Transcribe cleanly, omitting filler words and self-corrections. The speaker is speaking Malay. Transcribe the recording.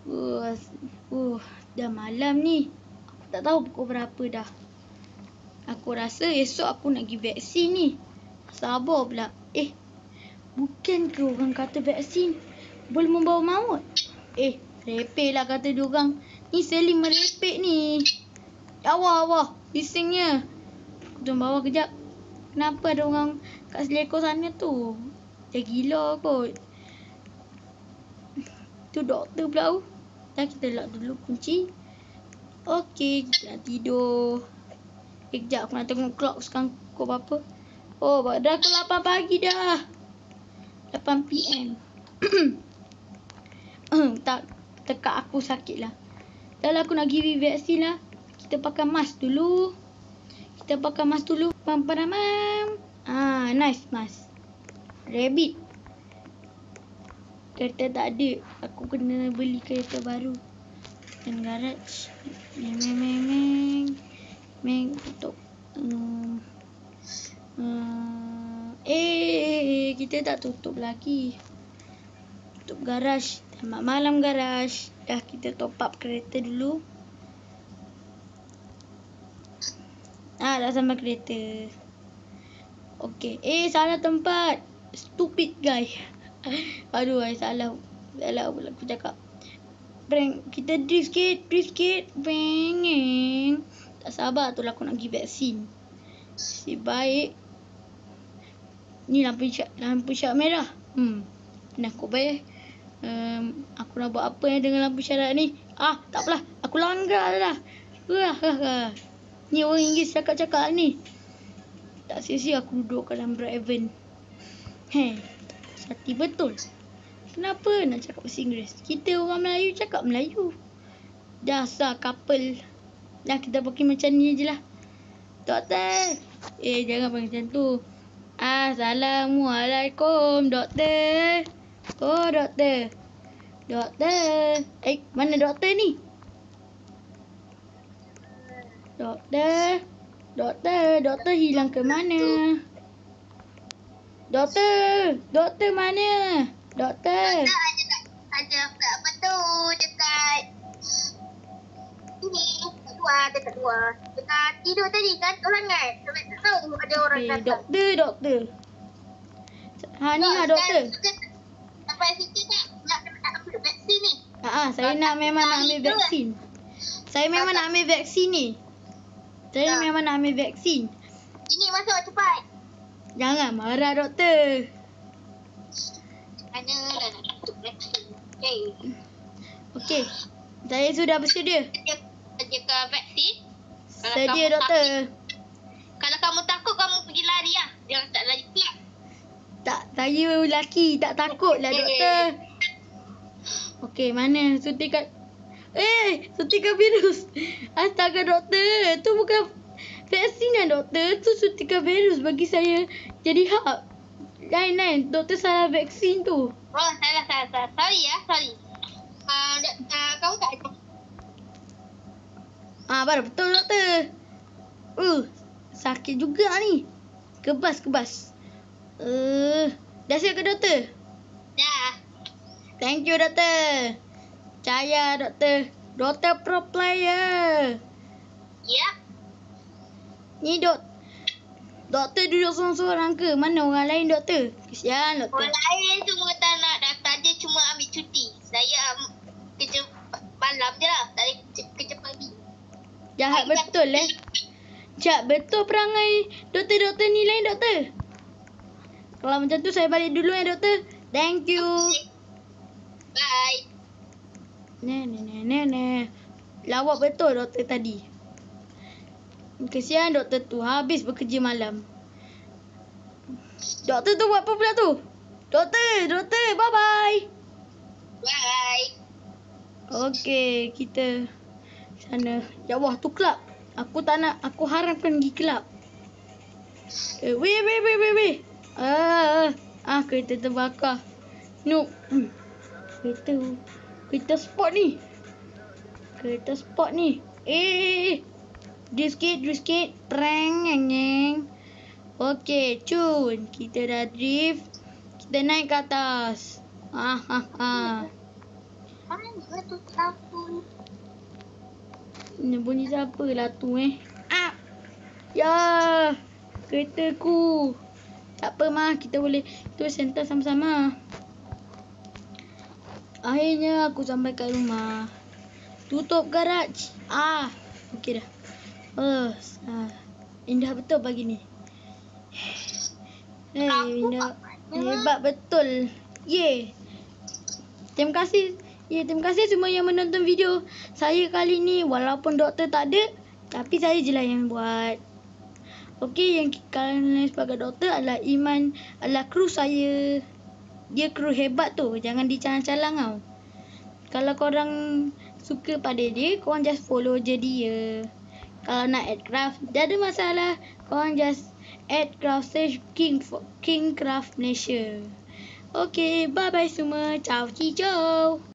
Uh, dah malam ni. Aku tak tahu pukul berapa dah. Aku rasa esok aku nak pergi vaksin ni. Sabar pula. Bukan ke orang kata vaksin boleh membawa maut? Repek lah kata diorang. Ni Selim merepek ni. Awah, bisingnya. Aku tolong bawa kejap. Kenapa ada orang kat selekor sana tu? Dia gila kot. Tu doktor pula. Dah kita lock dulu kunci. Okey, kita nak tidur. Kejap aku nak tengok clock sekarang pukul berapa. Dah pukul 8 pagi dah. 8 PM. Tak, tekak aku sakit lah. Dah lah aku nak pergi vaksin lah. Kita pakai mask dulu. Pam. Nice mask. Rabbit. Kereta tak ada. Aku kena beli kereta baru. Dan garaj. Meng. Tutup. Kita tak tutup lagi. Tutup garaj. Tamat malam garaj. Dah kita top up kereta dulu. Dah sampai kereta. Okey. Salah tempat. Stupid guy. Aduh, salah pula aku cakap. Prank. Kita drift sikit. Bengeng. Tak sabar tu lah aku nak pergi vaksin. Si baik. Ni lampu isyarat merah. Nah, aku bayar. Aku nak buat apa dengan lampu isyarat ni? Tak apalah. Aku langgar dah. Ni orang Inggeris cakap ni. Tak sia-sia aku duduk dalam Bright Event. Hati betul. Kenapa nak cakap bahasa Inggeris? Kita orang Melayu cakap Melayu. Dasar couple. Dah kita pakai macam ni je lah. Doktor. Jangan panggil macam tu. Assalamualaikum doktor. Doktor. Mana doktor ni? Doktor hilang ke mana? Doktor mana? Doktor. Ada apa tu dekat ini? Dekat luar. Dekat tidur tadi kan? Orang kan? Sampai tak tahu ada orang datang. Doktor. Ni lah doktor. Sampai situ tak? Nak ambil vaksin ni? Saya memang nak ambil vaksin. Saya memang nak ambil vaksin. Ini masuk cepat. Jangan marah doktor. Mana dah nak tutup vaksin. Okey. Saya sudah bersedia. Sediakan vaksin. Sedia doktor. Kalau kamu takut, kamu pergi lari lah. Jangan tak lari pula. Tak, saya lelaki. Tak takut lah doktor. Okey, mana suntikan? Suntikan virus. Astaga doktor. Tu bukan vaksin lah doktor. Tu suntikan virus bagi saya jadi hak. Lain. Doktor salah vaksin tu. Salah. Sorry. Kamu tak ada. Baru betul doktor. Sakit juga ni. Kebas. Dah siap ke doktor? Dah. Thank you doktor. Percaya doktor. Doktor pro player. Yep. Ni doktor duduk seorang-seorang ke? Mana orang lain doktor? Kesian doktor. Orang lain semua tak nak datang. Dia cuma ambil cuti. Saya kerja malam je lah. Tak ada kerja pagi. Jahat betul Jahat betul perangai doktor-doktor ni lain doktor. Kalau macam tu saya balik dulu doktor. Thank you. Bye. Lawak betul doktor tadi. Kesian doktor tu habis bekerja malam. Doktor tu buat apa pula tu? Doktor, bye-bye. Bye. Okey, kita sana. Ya Allah, tu kelab. Aku haramkan pergi kelab. Weh. Kereta terbakar. No. Kereta sport ni. Drift skate. Prank, nyeng. Okey, cun. Kita dah drift. Kita naik ke atas. tu sapu. Ni bunyi siapa lah tu Ah! Ya! Keretaku. Tak apa mah, kita boleh sentas sama-sama. Akhirnya aku sampai kat rumah. Tutup garaj. Okey dah. Indah betul pagi ni. Indah. Hebat betul. Ye. Terima kasih semua yang menonton video saya kali ni. Walaupun doktor tak ada, tapi saya je lah yang buat. Okey, yang kalian sebagai doktor adalah Iman, adalah kru saya. Dia kru hebat tu. Jangan dicalang-calang tau. Kalau korang suka pada dia, korang just follow je dia. Kalau nak add craft, tak ada masalah. Korang just add craft, search King Craft Malaysia. Okey, bye-bye semua. Ciao, ciao.